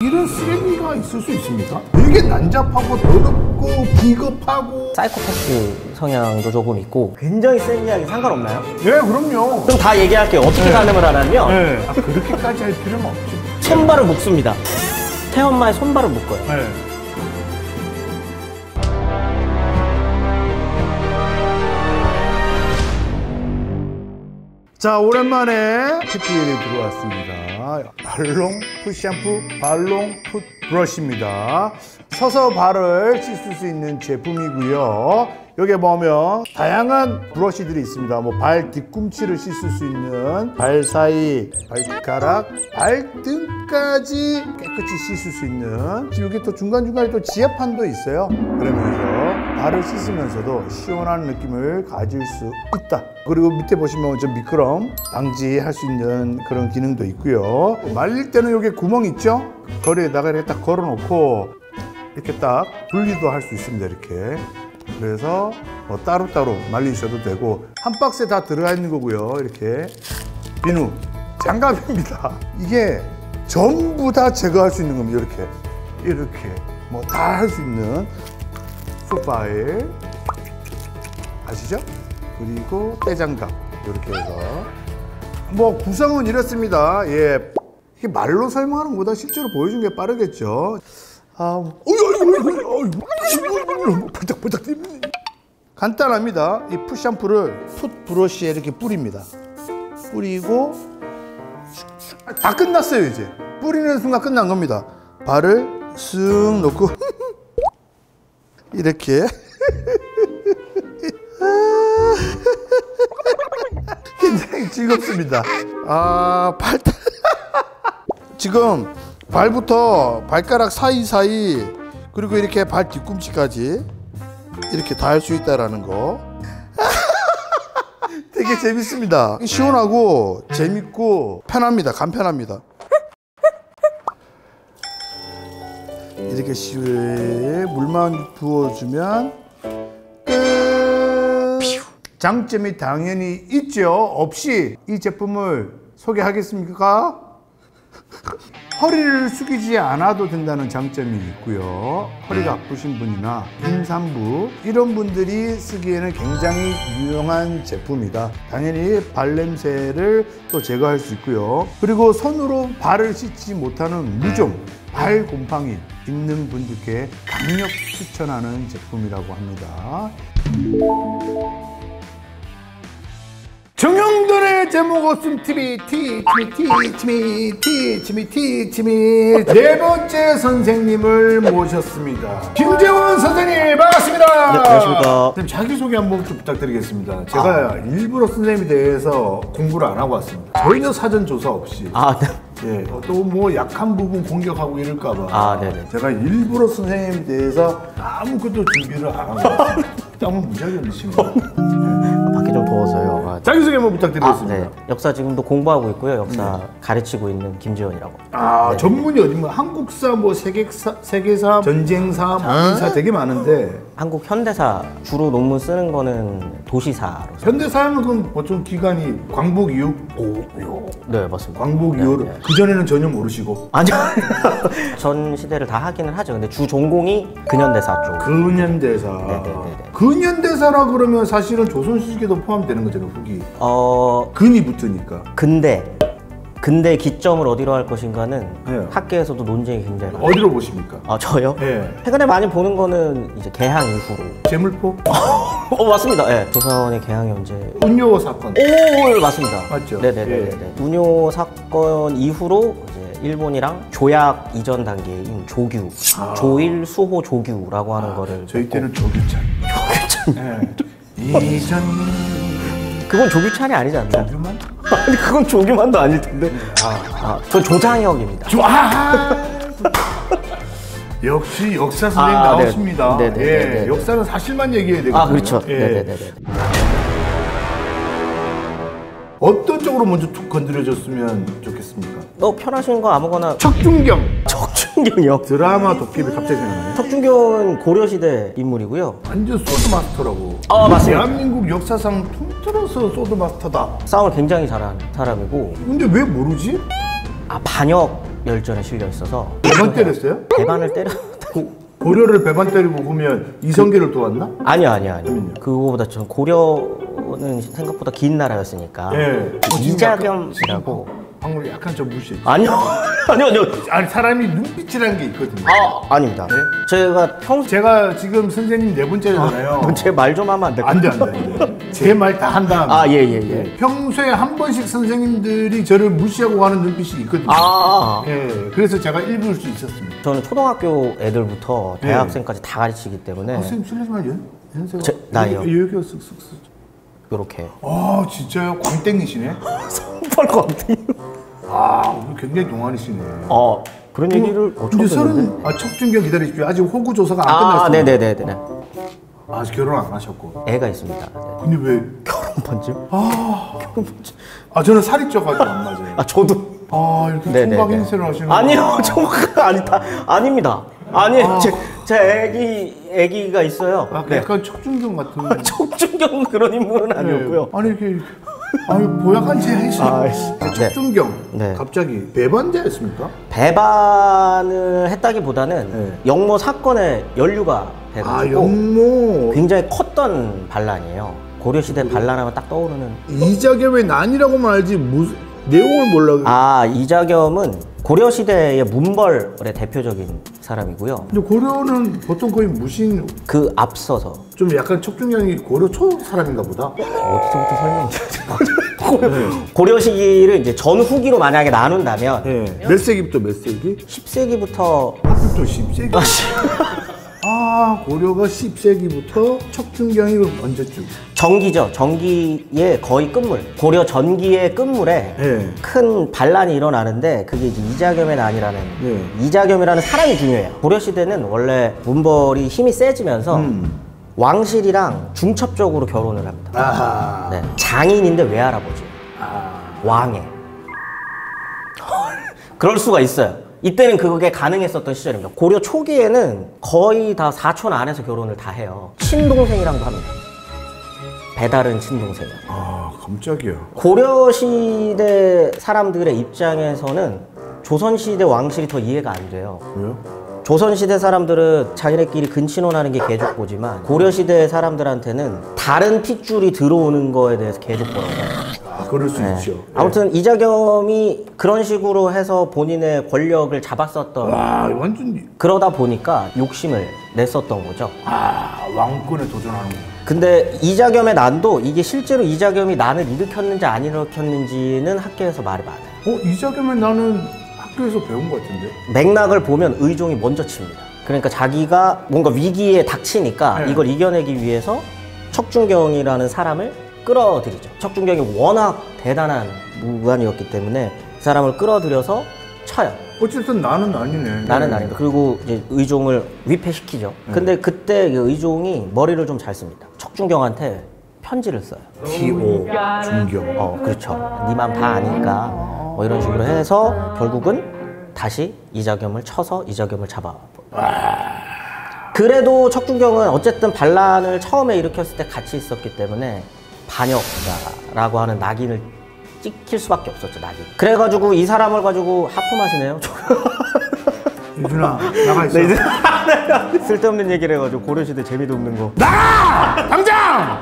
이런 쓰레기가 있을 수 있습니까? 되게 난잡하고 더럽고 비겁하고 사이코패스 성향도 조금 있고 굉장히 센 이야기 상관없나요? 네 그럼요. 그럼 다 얘기할게요. 어떻게 가늠을 하냐면 네. 그렇게까지 할 필요는 없죠. 손발을 묶습니다. 태엄마의 손발을 묶어요. 네. 자 오랜만에 PPL이 들어왔습니다. 발롱 풋샴푸 발롱 풋 브러쉬입니다. 서서 발을 씻을 수 있는 제품이고요. 여기 보면 다양한 브러쉬들이 있습니다. 뭐 발 뒤꿈치를 씻을 수 있는 발 사이, 발가락, 발등까지 깨끗이 씻을 수 있는 여기 또 중간중간에 또 지압판도 있어요. 그러면서 발을 씻으면서도 시원한 느낌을 가질 수 있다. 그리고 밑에 보시면 좀 미끄럼 방지할 수 있는 그런 기능도 있고요. 말릴 때는 여기 구멍 있죠? 거리에다가 이렇게 딱 걸어놓고 이렇게 딱 분리도 할 수 있습니다. 이렇게. 그래서 따로따로 말리셔도 되고 한 박스에 다 들어가 있는 거고요. 이렇게 비누, 장갑입니다. 이게 전부 다 제거할 수 있는 겁니다. 이렇게 뭐 다 할 수 있는 풋파일 아시죠? 그리고 떼장갑 이렇게 해서 뭐 구성은 이렇습니다. 예, 이게 말로 설명하는 것보다 실제로 보여준 게 빠르겠죠. 벌떡벌떡 간단합니다. 이 풋샴푸를 풋 브러쉬에 이렇게 뿌립니다. 뿌리고 다 끝났어요. 이제 뿌리는 순간 끝난 겁니다. 발을 쓱 놓고 이렇게 굉장히 즐겁습니다. 지금 발부터 발가락 사이사이 그리고 이렇게 발 뒤꿈치까지 이렇게 다 할 수 있다라는 거 되게 재밌습니다. 시원하고 재밌고 편합니다. 간편합니다. 이렇게 시원하게 물만 부어주면 끝. 장점이 당연히 있죠. 없이 이 제품을 소개하겠습니까? 허리를 숙이지 않아도 된다는 장점이 있고요. 허리가 아프신 분이나 임산부 이런 분들이 쓰기에는 굉장히 유용한 제품이다. 당연히 발냄새를 또 제거할 수 있고요. 그리고 손으로 발을 씻지 못하는 무좀, 발 곰팡이 있는 분들께 강력 추천하는 제품이라고 합니다. 정영돈의 제목 없음 TV 티치미 네 번째 선생님을 모셨습니다. 김재원 선생님 반갑습니다. 네, 안녕하십니까. 선생님 자기소개 한번 좀 부탁드리겠습니다. 제가 일부러 선생님에 대해서 공부를 안 하고 왔습니다. 전혀 사전 조사 없이. 네. 예, 또 뭐 약한 부분 공격하고 이럴까봐. 네네. 제가 일부러 선생님에 대해서 아무것도 준비를 안 하고 왔습니다. 땀은 무지하게 흘리신 거. 밖에 좀 더워서요. 자기소개 한번 부탁드리겠습니다. 네. 역사 지금도 공부하고 있고요. 역사 가르치고 있는 김지원이라고. 네. 전문이 어디 뭐 한국사, 뭐 세계사, 전쟁사, 민사 되게 많은데 한국 현대사 주로 논문 쓰는 거는 도시사로. 현대사는 그럼 보통 기간이 광복 이후? 네, 맞습니다. 광복 이후로 그 전에는 전혀 모르시고? 아니요. 전 시대를 다 하기는 하죠. 근데 주 전공이 근현대사 쪽. 근현대사. 네네네. 근현대사라 그러면 사실은 조선시대도 포함되는 거잖아요, 후기. 근이 붙으니까. 근데 기점을 어디로 할 것인가는 네. 학계에서도 논쟁이 굉장히 많아요. 어디로 보십니까? 저요? 네. 최근에 많이 보는 거는 이제 개항 이후로. 제물포? 맞습니다. 네. 조선의 개항이 언제? 운요 사건. 맞습니다. 맞죠? 네네네. 예. 운요 사건 이후로 이제 일본이랑 조약 이전 단계인 조규, 조일 수호 조규라고 하는 거를. 저희 때는 조규찬. 네. 이전. 그건 조규찬이 아니지 않나요? 조규만? 아니 그건 조규만도 아닐 텐데. 저 조장혁입니다. 역시 역사 선생님 나오십니다. 네. 네네네. 역사는 사실만 얘기해야 되거든요. 그렇죠. 예. 네네네. 어떤 쪽으로 먼저 툭 건드려줬으면 좋겠습니까? 편하신 거 아무거나. 척준경. 척준경이요? 드라마 도깨비 갑자기 생각나네. 척준경은 고려시대 인물이고요. 완전 소드 마스터라고. 맞습니다. 대한민국 역사상 통틀어서 소드 마스터다. 싸움을 굉장히 잘하는 사람이고. 근데 왜 모르지? 반역 열전에 실려 있어서 배반 때렸어요? 배반을 때려. 고려를 배반 때리고 보면 이성계를 도왔나? 아니요. 그거보다 좀 고려는 생각보다 긴 나라였으니까. 예. 이자겸이라고. 방금 약간 좀 무시했지. 아니요. 아니 사람이 눈빛이라는 게 있거든요. 아닙니다. 제가 평소 제가 지금 선생님 네 번째잖아요. 제 말 좀 하면 안 될까요? 안 돼. 제 말 다 한 다음에. 예. 평소에 한 번씩 선생님들이 저를 무시하고 가는 눈빛이 있거든요. 예. 그래서 제가 읽을 수 있었습니다. 저는 초등학교 애들부터 대학생까지 다 가르치기 때문에 선생님 실례지만 연세가 나이요. 여기가 쓱쓱쓱. 이렇게. 아 진짜요? 광땡이시네. 선발 광땡이. 오늘 굉장히 동안이시네. 그런 얘기를 근데 처음 듣는데. 척준경 기다리십시오. 아직 호구 조사가 안 끝났어요. 네네네. 아직 결혼 안 하셨고. 애가 있습니다. 네. 근데 왜? 결혼 반지? 저는 살이 쪄가지고 안 맞아요. 저도. 이렇게 네네네. 총각 행세를 하시는 아니요, 총각 아닙니다. 아니에요. 제 애기가 있어요. 약간 척준경 같은. 척준경 그런 인물은 아니었고요. 아니 이렇게 보약한 제 하시네. 척준경. 네. 갑자기 배반자였습니까? 배반을 했다기보다는 영모 사건에 연루가 돼가지고 영모. 굉장히 컸던 반란이에요. 고려시대 반란하면 딱 떠오르는. 이자겸의 난이라고만 알지 무슨 내용을 몰라. 이자겸은 고려시대의 문벌의 대표적인 사람이고요. 근데 고려는 보통 거의 무신. 그 앞서서 좀 약간 척준경이 고려 초 사람인가 보다. 어디서부터 설명드려야 고려 시기를 이제 전후기로 만약에 나눈다면 몇 세기부터 몇 세기? 10세기부터 하필 또 10세기? 고려가 10세기부터 척준경이 언제쯤? 전기죠. 전기의 거의 끝물. 고려 전기의 끝물에 큰 반란이 일어나는데 그게 이제 이자겸의 난이라는 이자겸이라는 사람이 중요해요. 고려 시대는 원래 문벌이 힘이 세지면서 왕실이랑 중첩적으로 결혼을 합니다. 네. 장인인데 외할아버지. 왕의. 그럴 수가 있어요. 이때는 그게 가능했었던 시절입니다. 고려 초기에는 거의 다 사촌 안에서 결혼을 다 해요. 친동생이랑도 합니다. 배다른 친동생이요. 깜짝이야. 고려시대 사람들의 입장에서는 조선시대 왕실이 더 이해가 안 돼요. 왜요? 조선시대 사람들은 자기네끼리 근친혼하는 게 개족보지만 고려시대 사람들한테는 다른 핏줄이 들어오는 거에 대해서 개족보라고 해요. 그럴 수 있죠. 아무튼 이자겸이 그런 식으로 해서 본인의 권력을 잡았었던. 완전. 그러다 보니까 욕심을 냈었던 거죠. 왕권에 도전하는 거. 근데 이자겸의 난도 이게 실제로 이자겸이 난을 일으켰는지 안 일으켰는지는 학계에서 말이 많아요. 이자겸은 나는 학교에서 배운 것 같은데. 맥락을 보면 의종이 먼저 칩니다. 그러니까 자기가 뭔가 위기에 닥치니까 이걸 이겨내기 위해서 척준경이라는 사람을 끌어들이죠. 척준경이 워낙 대단한 무관이었기 때문에 그 사람을 끌어들여서 쳐요. 어쨌든 나는 아니네. 나는 아닙니다. 그리고 이제 의종을 위패시키죠. 근데 그때 의종이 머리를 좀 잘 씁니다. 척준경한테 편지를 써요. T.O. 준경. 그렇죠. 네 맘 다 아니까 뭐 이런 식으로 해서 결국은 다시 이자겸을 쳐서 이자겸을 잡아. 그래도 척준경은 어쨌든 반란을 처음에 일으켰을 때 같이 있었기 때문에 반역자라고 하는 낙인을 찍힐 수밖에 없었죠. 낙인. 그래가지고 이 사람을 가지고 하품하시네요. 유준아 나가 있어. 쓸데없는 얘기를 해가지고 고려시대 재미도 없는 거. 나가! 당장!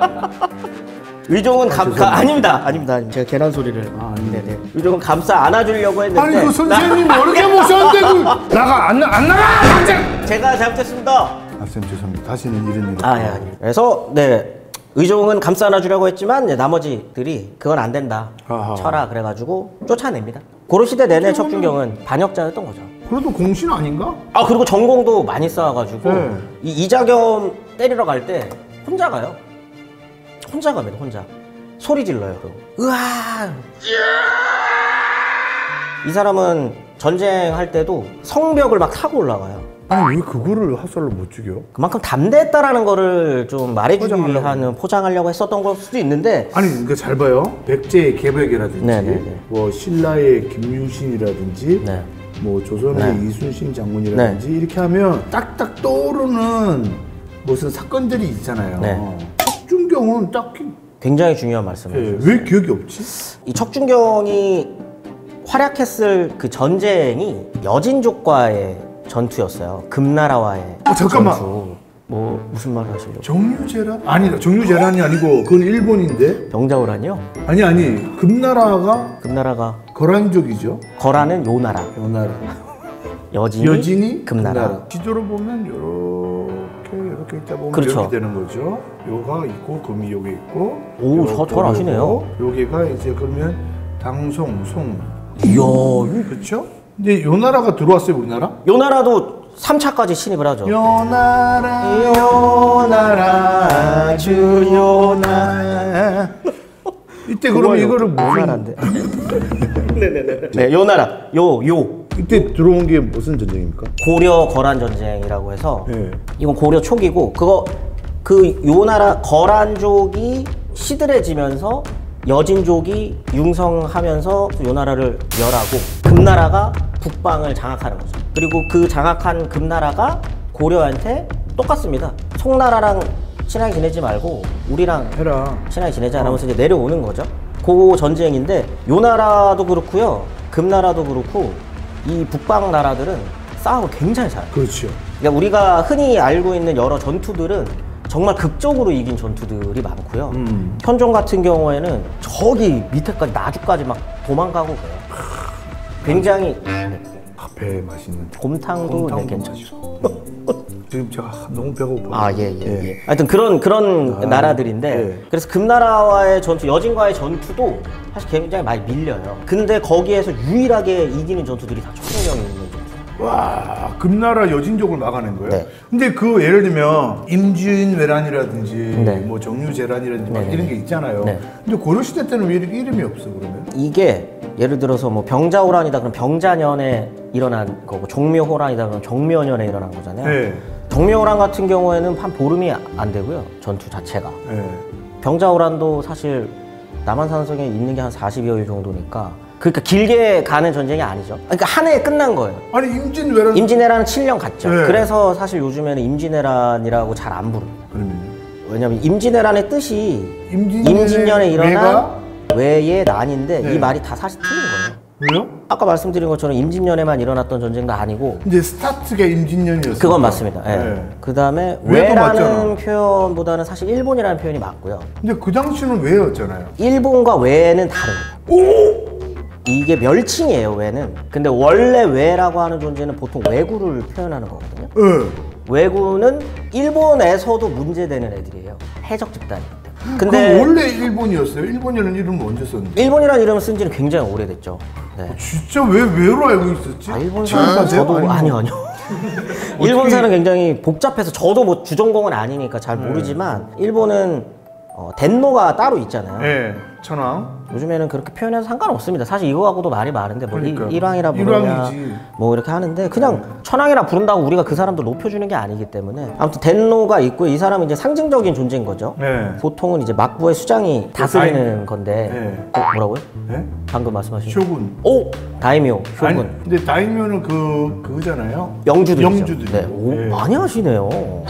의종은 아닙니다. 제가 괜한 소리를. 네네. 의종은 감싸 안아주려고 했는데. 아니 그 선생님 어렵게 모셨는데 나가 안 나가! 당장! 제가 잘못했습니다. 쌤 죄송합니다. 다시는 이런 일. 아니. 그래서 의종은 감싸 안아주려고 했지만 이제 나머지들이 그건 안 된다. 쳐라 그래가지고 쫓아냅니다. 고려시대 내내 척준경은 반역자였던 거죠. 그래도 공신 아닌가? 그리고 전공도 많이 쌓아가지고 이자겸 때리러 갈 때 혼자 가요. 혼자 갑니다. 혼자 소리 질러요. 으아! 이 사람은 전쟁할 때도 성벽을 막 타고 올라가요. 아니 왜 그거를 화살로 못 죽여? 그만큼 담대했다라는 거를 좀 말해주기 위한 포장하려고 했었던 걸 수도 있는데. 아니 그러니까 잘 봐요. 백제의 개벽이라든지 네네네. 뭐 신라의 김유신이라든지 뭐 조선의 이순신 장군이라든지 이렇게 하면 딱딱 떠오르는 무슨 사건들이 있잖아요. 척준경은 딱히 굉장히 중요한 말씀을 왜 기억이 없지? 이 척준경이 활약했을 그 전쟁이 여진족과의 전투였어요. 금나라와의 잠깐만. 전투. 뭐 무슨 말을 하시려고? 정유재란? 아니다. 정유재란이 아니고 그건 일본인데. 병자호란이요? 아니 금나라가 금나라가 거란족이죠. 거란은 요나라. 요나라. 여진이 금나라. 지도를 보면 이렇게 있다 보면 그렇죠. 이렇게 되는 거죠. 요가 있고 금이 여기 있고. 오, 잘 아시네요. 여기가 이제 그러면 당송, 송. 이야, 그렇죠? 근데 요나라가 들어왔어요, 우리나라? 요나라도 3차까지 침입을 하죠. 요나라, 요나라, 주요나. 이때 그러면 이거를 무슨? 요나라인데. 네, 요나라. 요. 이때 들어온 게 무슨 전쟁입니까? 고려 거란 전쟁이라고 해서 네. 이건 고려 초기고 그 요나라 거란족이 시들해지면서 여진족이 융성하면서 요나라를 멸하고 금나라가 북방을 장악하는 거죠. 그리고 그 장악한 금나라가 고려한테 똑같습니다. 송나라랑 친하게 지내지 말고 우리랑 해라. 친하게 지내자 하면서 이제 내려오는 거죠. 그 전쟁인데 요나라도 그렇고요. 금나라도 그렇고 이 북방 나라들은 싸움을 굉장히 잘해요. 그렇죠. 그러니까 우리가 흔히 알고 있는 여러 전투들은 정말 극적으로 이긴 전투들이 많고요. 현종 같은 경우에는 저기 밑에까지 나주까지 막 도망가고 그래요. 굉장히 배 맛있는. 곰탕도 네, 괜찮죠. 지금 제가 너무 배고파. 아, 예. 하여튼 그런 나라들인데 예. 그래서 금나라와의 전투, 여진과의 전투도 사실 굉장히 많이 밀려요. 근데 거기에서 유일하게 이기는 전투들이 다 1000명이 있는 전투. 와, 금나라 여진족을 막아낸 거예요? 네. 근데 그 예를 들면 임진왜란이라든지 네. 뭐 정유재란이라든지 막 네, 이런 네. 게 있잖아요. 네. 근데 고려시대 때는 왜 이렇게 이름이 없어 그러면? 이게 예를 들어서 뭐 병자호란이다 그럼 병자년에 일어난 거고 종묘호란이다 그럼 종묘년에 일어난 거잖아요. 네. 종묘호란 같은 경우에는 한 보름이 안 되고요. 전투 자체가. 네. 병자호란도 사실 남한산성에 있는 게 한 40여일 정도니까 그러니까 길게 가는 전쟁이 아니죠. 그러니까 한 해에 끝난 거예요. 아니 임진왜란 임진왜란은 7년 갔죠. 네. 그래서 사실 요즘에는 임진왜란이라고 잘 안 부릅니다. 그러면요? 왜냐면 임진왜란의 뜻이 임진년에 임진년에 일어난 왜가? 왜의 난인데 네. 이 말이 다 사실 틀린 거예요. 왜요? 아까 말씀드린 것처럼 임진년에만 일어났던 전쟁도 아니고 근데 스타트가 임진년이었어요. 그건 맞습니다. 예. 네. 그 다음에 왜도 왜라는 맞잖아. 표현보다는 사실 일본이라는 표현이 맞고요. 근데 그 당시는 왜였잖아요. 일본과 왜는 다른 거예요. 이게 멸칭이에요, 왜는. 근데 원래 왜라고 하는 존재는 보통 왜구를 표현하는 거거든요. 네. 왜구는 일본에서도 문제되는 애들이에요. 해적 집단이기 때문에. 그럼 근데 원래 일본이었어요? 일본이라는 이름은 언제 썼는데? 일본이라는 이름을 쓴 지는 굉장히 오래됐죠. 네. 진짜 왜로 알고 있었지? 아, 일본사는 지금까지요? 저도 아니요. 일본사는 굉장히 복잡해서 저도 뭐 주전공은 아니니까 잘 모르지만 일본은 덴노가 따로 있잖아요. 네, 천황. 요즘에는 그렇게 표현해도 상관없습니다. 사실 이거하고도 말이 많은데 뭐 그러니까. 일왕이라 부르냐 일왕이지. 뭐 이렇게 하는데 그냥 천황이라 부른다고 우리가 그 사람들 높여주는 게 아니기 때문에 아무튼 덴노가 있고 이 사람은 이제 상징적인 존재인 거죠. 네. 보통은 이제 막부의 수장이 다스리는 건데 네. 뭐라고요? 네? 방금 말씀하신 쇼군. 오! 다이묘, 쇼군. 아니, 근데 다이묘는 그거잖아요. 영주들이죠. 영주들이죠. 네. 오, 네. 많이 하시네요.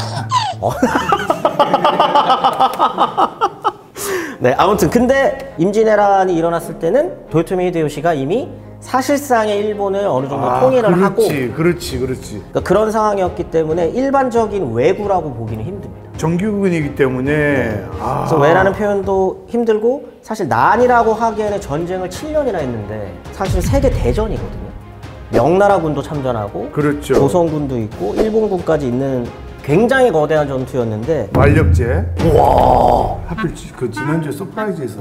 네, 아무튼 근데 임진왜란이 일어났을 때는 도요토미 히데요시가 이미 사실상의 일본을 어느 정도 통일을 하고 그렇지. 그러니까 그런 상황이었기 때문에 일반적인 왜구라고 보기는 힘듭니다. 정규군이기 때문에 그래서 왜라는 표현도 힘들고 사실 난이라고 하기에는 전쟁을 7년이나 했는데 사실 세계 대전이거든요. 명나라군도 참전하고 그렇죠. 조선군도 있고 일본군까지 있는 굉장히 거대한 전투였는데 만력제. 와. 하필 그 지난주에 서프라이즈에서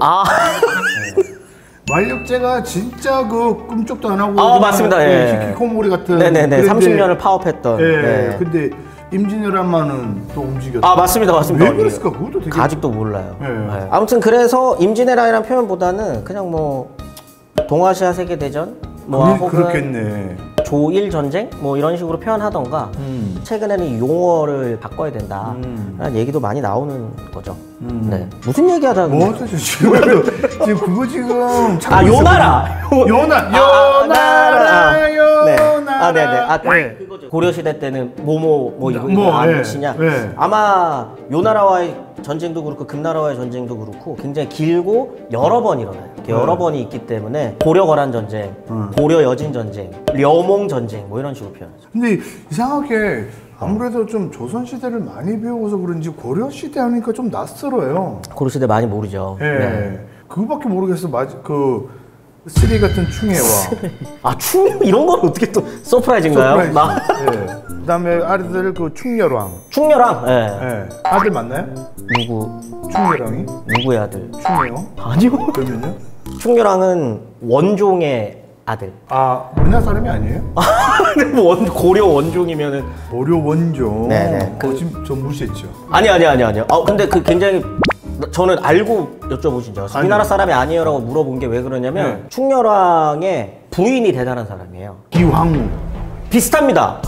만력제가 진짜 그 꿈쩍도 안 하고 맞습니다. 예. 히키코모리 같은. 네네네. 그런데 30년을 파업했던. 예. 네. 근데 임진왜란만은 또 움직였어. 맞습니다. 왜 그랬을까? 그것도 되게 아직도 몰라요. 네. 네. 아무튼 그래서 임진왜란이라는 표현보다는 그냥 뭐 동아시아 세계대전 뭐 혹은 그렇겠네. 조일 전쟁 뭐 이런 식으로 표현하던가 최근에는 이 용어를 바꿔야 된다 라는 얘기도 많이 나오는 거죠. 네. 무슨 얘기하다가 뭐 어쩌죠 지금 그거 지금 요나라. 요나라 네. 아, 네네. 아, 네. 그거죠. 고려 시대 때는 뭐 이거 뭐, 안 네, 치냐? 네. 아마 요 나라와의 전쟁도 그렇고 금나라와의 전쟁도 그렇고 굉장히 길고 여러 번 일어나요. 이렇게 여러 번이 있기 때문에 고려 거란 전쟁, 고려 여진 전쟁, 려몽 전쟁 뭐 이런 식으로 표현하죠. 근데 이상하게 아무래도 좀 조선 시대를 많이 배워서 그런지 고려 시대 하니까 좀 낯설어요. 고려 시대 많이 모르죠. 예. 네. 그거밖에 모르겠어. 그 쓰리 같은 충해와 아, 이런 건 어떻게 또 서프라이즈인가요? 서프라이즈. 예. 그다음에 아들 그 충렬왕. 충렬왕. 예. 예. 아들 맞나요? 충렬왕이? 누구의 아들? 충해요? 아니요. 그러면요? 충렬왕은 원종의 아들. 아, 우리나라 사람이 아니에요? 뭐 고려 원종이면은 고려 원종. 네네. 지금 저 무시했죠. 아니요. 근데 그 굉장히 저는 알고 여쭤보신죠. 이 나라 사람이 아니에요라고 물어본 게 왜 그러냐면 네. 충렬왕의 부인이 대단한 사람이에요. 기황후. 비슷합니다.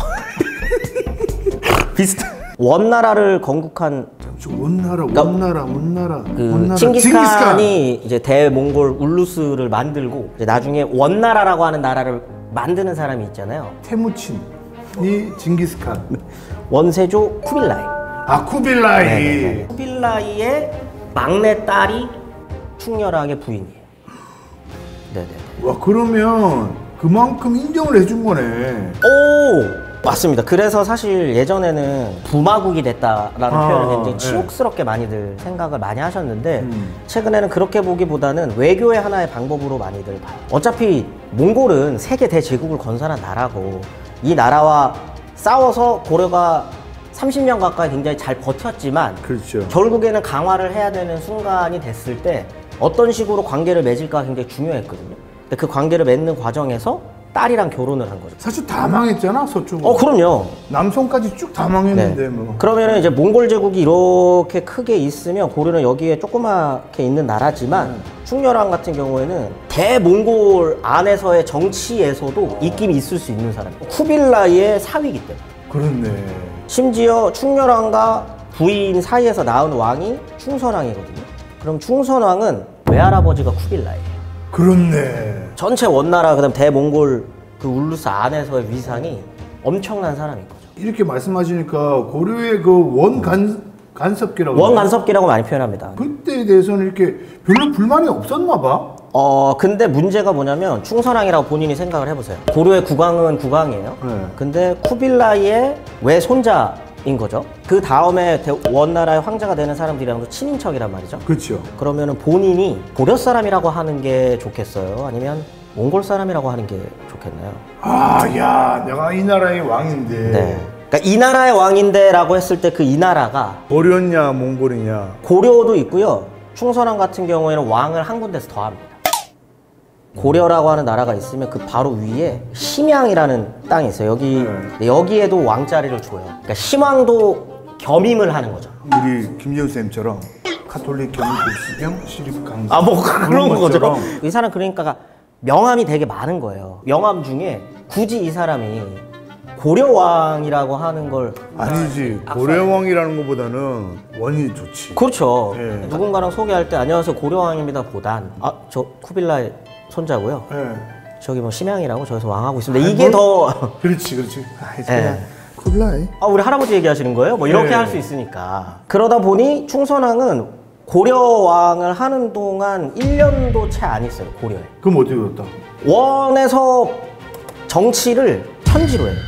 원나라를 건국한 원나라. 그 칭기스칸이 이제 대몽골 울루스를 만들고 이제 나중에 원나라라고 하는 나라를 만드는 사람이 있잖아요. 태무친이 징기스칸. 원세조 쿠빌라이. 아, 쿠빌라이. 네네네. 쿠빌라이의 막내 딸이 충렬왕의 부인이에요. 네네. 와, 그러면 그만큼 인정을 해준 거네. 오! 맞습니다. 그래서 사실 예전에는 부마국이 됐다라는 표현을 굉장히 네. 치욕스럽게 많이들 생각을 많이 하셨는데 최근에는 그렇게 보기보다는 외교의 하나의 방법으로 많이들 봐요. 어차피 몽골은 세계 대제국을 건설한 나라고 이 나라와 싸워서 고려가 30년 가까이 굉장히 잘 버텼지만 그렇죠. 결국에는 강화를 해야 되는 순간이 됐을 때 어떤 식으로 관계를 맺을까 굉장히 중요했거든요. 근데 그 관계를 맺는 과정에서 딸이랑 결혼을 한 거죠. 사실 다 망했잖아, 서쪽은. 그럼요. 남송까지 쭉 다 망했는데 네. 뭐. 그러면은 이제 몽골 제국이 이렇게 크게 있으면 고려는 여기에 조그맣게 있는 나라지만 충렬왕 같은 경우에는 대몽골 안에서의 정치에서도 입김이 있을 수 있는 사람이에요. 쿠빌라이의 사위이기 때문에. 그렇네. 심지어 충렬왕과 부인 사이에서 낳은 왕이 충선왕이거든요. 그럼 충선왕은 외할아버지가 쿠빌라이예요. 그렇네. 전체 원나라 그다음 대몽골 그 울루스 안에서의 위상이 엄청난 사람인 거죠. 이렇게 말씀하시니까 고려의 그 원간섭기라고. 원간섭기라고 많이 표현합니다. 그때에 대해서는 이렇게 별로 불만이 없었나 봐. 근데 문제가 뭐냐면 충선왕이라고 본인이 생각을 해보세요. 고려의 국왕은 국왕이에요. 네. 근데 쿠빌라이의 외손자인 거죠. 그 다음에 원나라의 황제가 되는 사람들이랑도 친인척이란 말이죠. 그렇죠. 그러면은 본인이 고려 사람이라고 하는 게 좋겠어요? 아니면 몽골 사람이라고 하는 게 좋겠나요? 아, 야, 내가 이 나라의 왕인데. 네. 그러니까 이 나라의 왕인데라고 했을 때 그 이 나라가 고려냐 몽골이냐. 고려도 있고요. 충선왕 같은 경우에는 왕을 한 군데서 더 합니다. 고려라고 하는 나라가 있으면 그 바로 위에 심양이라는 땅이 있어요. 여기에도 왕자리를 줘요. 그러니까 심왕도 겸임을 하는 거죠. 우리 김재훈 쌤처럼 카톨릭 경기수경 시립 강사. 뭐 그런 거죠. 것처럼. 이 사람 그러니까 명함이 되게 많은 거예요. 명함 중에 굳이 이 사람이 고려왕이라고 하는 걸 아니지. 고려왕이라는 것보다는 원이 좋지. 그렇죠. 예. 누군가랑 소개할 때 안녕하세요 고려왕입니다 보단 저 쿠빌라이 손자고요. 예. 저기 뭐 심양이라고 저기서 왕하고 있습니다. 이게 더 그렇지. 예. 콜라이. 우리 할아버지 얘기하시는 거예요? 뭐 이렇게 네. 할 수 있으니까. 그러다 보니 충선왕은 고려왕을 하는 동안 1년도 채 안 있어요, 고려에. 그럼 어떻게 됐다? 원에서 정치를 편지로 해요.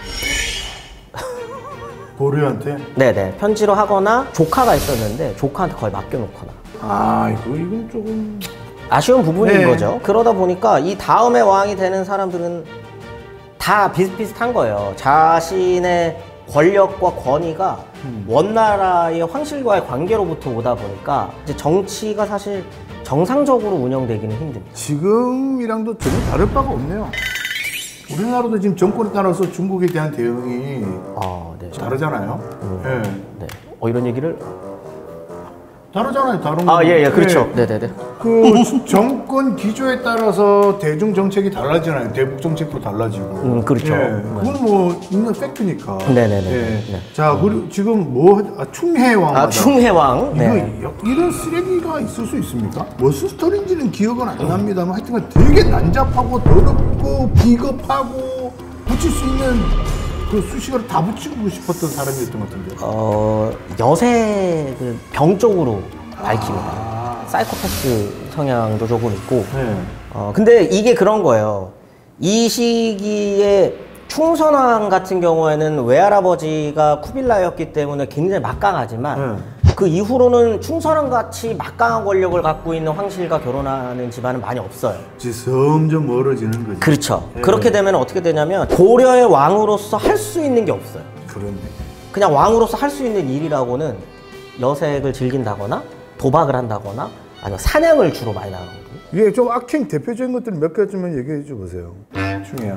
고려한테? 네네. 편지로 하거나 조카가 있었는데 조카한테 거의 맡겨놓거나. 아, 이건 조금. 아쉬운 부분인 네. 거죠. 그러다 보니까 이 다음에 왕이 되는 사람들은 다 비슷비슷한 거예요. 자신의 권력과 권위가 원나라의 황실과의 관계로부터 오다 보니까 이제 정치가 사실 정상적으로 운영되기는 힘듭니다. 지금이랑도 전혀 다를 바가 없네요. 우리나라도 지금 정권에 따라서 중국에 대한 대응이 네. 다르잖아요. 예. 네. 이런 얘기를 다르잖아요. 다른 거. 예, 그렇죠. 네네네. 그 정권 기조에 따라서 대중 정책이 달라지잖아요. 대북 정책도 달라지고. 그렇죠. 예. 그건 뭐 있는 팩트니까. 네네네. 예. 네. 자, 그리고 지금 충해왕. 충해왕. 네. 이런 쓰레기가 있을 수 있습니까? 무슨 스토리인지는 기억은 안 납니다만 하여튼 되게 난잡하고 더럽고 비겁하고 붙일 수 있는 그 수식어를 다 붙이고 싶었던 사람이었던 것 같은데. 여세 그 병 쪽으로 밝힙니다. 사이코패스 성향도 조금 있고. 네. 근데 이게 그런 거예요. 이 시기에 충선왕 같은 경우에는 외할아버지가 쿠빌라이였기 때문에 굉장히 막강하지만 그 이후로는 충선왕 같이 막강한 권력을 갖고 있는 황실과 결혼하는 집안은 많이 없어요. 이제 점점 멀어지는 거지. 그렇죠. 그렇게 되면 어떻게 되냐면 고려의 왕으로서 할 수 있는 게 없어요. 그렇네. 그냥 왕으로서 할 수 있는 일이라고는 여색을 즐긴다거나 도박을 한다거나 아니면 사냥을 주로 많이 나가거든요. 이게 좀 악행 대표적인 것들 몇 가지만 얘기해 줘 보세요. 중요한.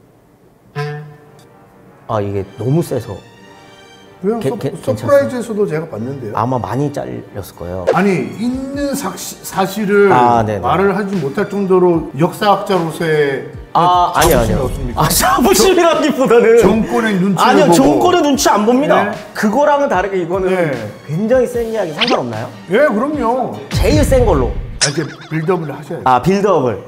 이게 너무 세서 그냥 서프라이즈에서도 제가 봤는데요. 아마 많이 잘렸을 거예요. 아니 있는 사실을 네네. 말을 하지 못할 정도로 역사학자로서의 아니요. 자부심이라기보다는 정권의 눈치를 아니요, 보고. 정권의 눈치 안 봅니다. 네. 그거랑은 다르게 이거는 네. 굉장히 센 이야기 상관없나요? 예, 그럼요. 제일 센 걸로. 이렇게 빌드업을 하셔야 돼요. 빌드업을.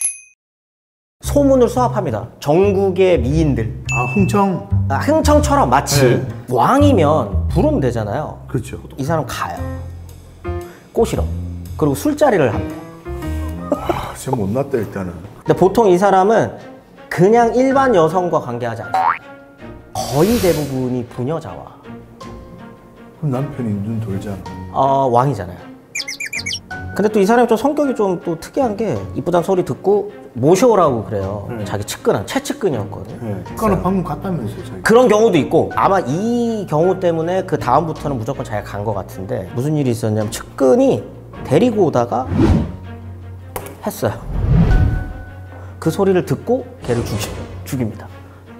소문을 수합합니다. 전국의 미인들. 흥청. 흥청처럼 마치 네. 왕이면 부르면 되잖아요. 그렇죠. 이 사람 가요. 꼬시러. 그리고 술자리를 합니다. 진짜 못났다 일단은. 근데 보통 이 사람은 그냥 일반 여성과 관계하지 않아요. 거의 대부분이 부녀자와 그럼 남편이 눈 돌잖아. 왕이잖아요. 근데 또 이 사람이 좀 성격이 좀 또 특이한 게 이쁘다는 소리 듣고 모셔오라고 그래요. 자기 측근한 최측근이었거든요. 네. 그거는 방금 갔다면서요, 자기. 그런 경우도 있고 아마 이 경우 때문에 그 다음부터는 무조건 자기가 간 것 같은데 무슨 일이 있었냐면 측근이 데리고 오다가 했어요. 그 소리를 듣고 걔를 죽입니다.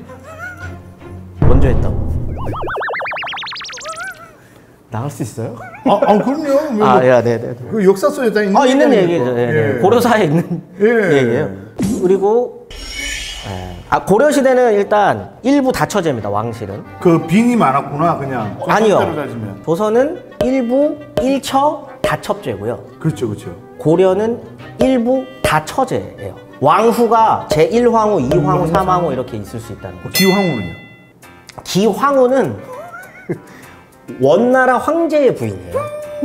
먼저 했다고. 나갈 수 있어요? 그럼요. 네네. 그 역사 속에 다 있는 있는 얘기니까. 얘기죠. 예. 예. 고려사에 있는 얘기예요. 그리고 고려 시대는 일단 일부 다처제입니다. 왕실은. 그 빈이 많았구나, 그냥. 아니요. 따지면. 조선은 일부 일처 다첩제고요. 그렇죠, 그렇죠. 고려는 일부 다처제예요. 왕후가 제1황후, 2황후, 3황후 이렇게 있을 수 있다는 거죠. 기황후는요? 기황후는 원나라 황제의 부인이에요.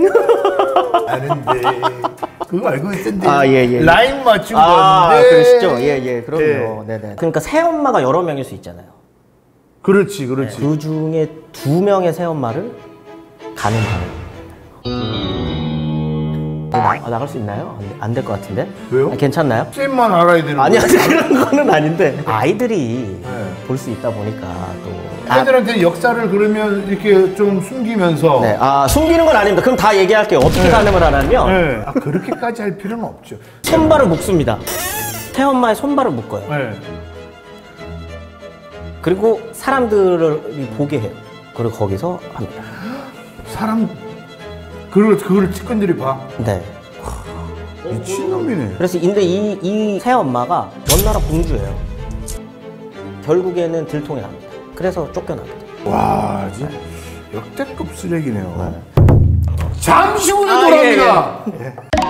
아는데 그거 알고 있던데. 예. 라인 맞춘 건데. 그러시죠? 예, 그럼요. 네네. 그러니까 새엄마가 여러 명일 수 있잖아요. 그렇지. 그 중에 2명의 새엄마를 가늠하는. 나갈 수 있나요? 안 될 것 같은데? 왜요? 괜찮나요? 쌤만 알아야 되는 아니요, 거예요. 그런 거는 아닌데. 아이들이 네. 볼 수 있다 보니까 또. 애들한테 역사를 그러면 이렇게 좀 숨기면서. 네, 숨기는 건 아닙니다. 그럼 다 얘기할게요. 어떻게 가늠을 하냐면 네. 그렇게까지 할 필요는 없죠. 손발을 묶습니다. 새엄마의 손발을 묶어요. 네. 그리고 사람들을 보게 해요. 그리고 거기서 합니다. 그걸 측근들이 봐. 네. 미친놈이네. 그래서 근데 이 새엄마가 원나라 공주예요. 결국에는 들통이 납니다. 그래서 쫓겨납니다. 와, 진짜 역대급 쓰레기네요. 잠시 후에 돌아옵니다.